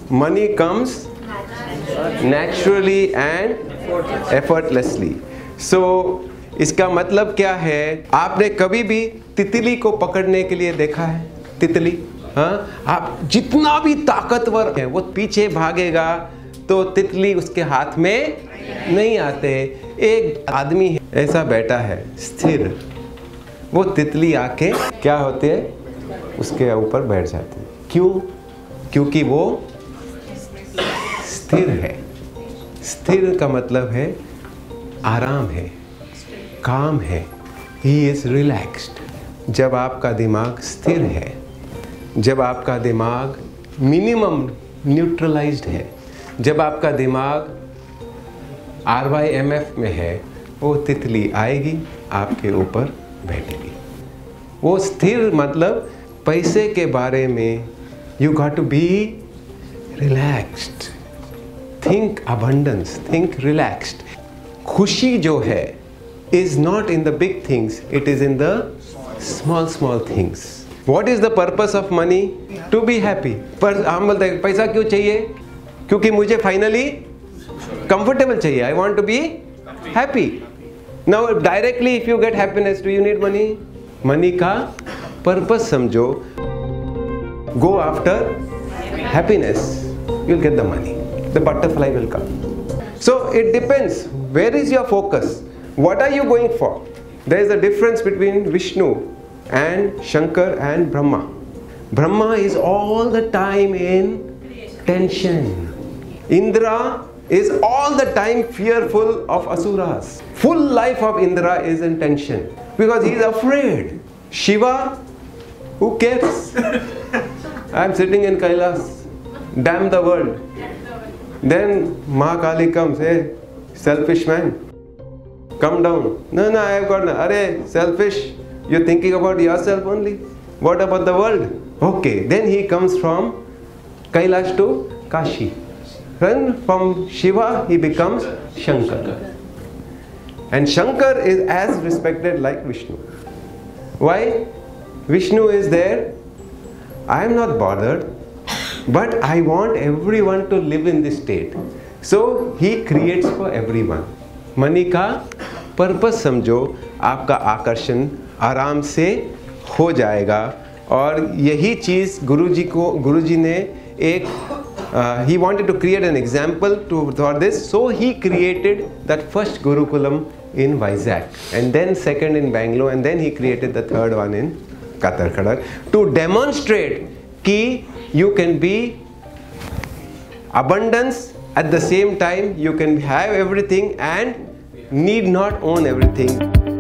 money comes naturally and effortlessly. So इसका मतलब क्या है? आपने कभी भी तितली को पकड़ने के लिए देखा है? तितली, हाँ, आप जितना भी ताकतवर है वो पीछे भागेगा तो तितली उसके हाथ में नहीं आते। एक आदमी ऐसा बैठा है स्थिर, वो तितली आके क्या होते है उसके ऊपर बैठ जाती है। क्यों? क्योंकि वो स्थिर है। स्थिर का मतलब है आराम है, काम है। He is relaxed. जब आपका दिमाग स्थिर है, जब आपका दिमाग मिनिमम न्यूट्रलाइज्ड है, जब आपका दिमाग RYMF में है, वो तितली आएगी आपके ऊपर बैठेगी। वो स्थिर मतलब पैसे के बारे में you got to be relaxed, think abundance, think relaxed. खुशी जो है is not in the big things, it is in the small small things. What is the purpose of money? To be happy. पर हम बोलते हैं पैसा क्यों चाहिए? क्योंकि मुझे फाइनली कंफर्टेबल चाहिए। I want to be happy. Now directly if you get happiness, do you need money? Money का purpose समझो। Go after happiness, you'll get the money. The butterfly will come. So it depends. Where is your focus? What are you going for? There is a difference between Vishnu and Shankar and Brahma. Brahma is all the time in tension. Indra is all the time fearful of asuras. Full life of Indra is in tension because he is afraid. Shiva, who cares? I am sitting in Kailas, damn the world. Then Mahakali comes, hey, selfish man, come down. No, I have got, arey, selfish. You're thinking about yourself only. What about the world? Okay, then he comes from Kailash to Kashi. Then from Shiva he becomes Shankar. And Shankar is as respected like Vishnu. Why? Vishnu is there. I am not bothered, but I want everyone to live in this state. So he creates for everyone. Money का purpose समझो, आपका आकर्षण आराम से हो जाएगा। और यही चीज़ गुरुजी ने एक he wanted to create an example for this, so he created that first Gurukulam in Vizag, and then second in Bangalore, and then he created the third one in Katarkhadak to demonstrate कि you can be abundance at the same time, you can have everything and need not own everything.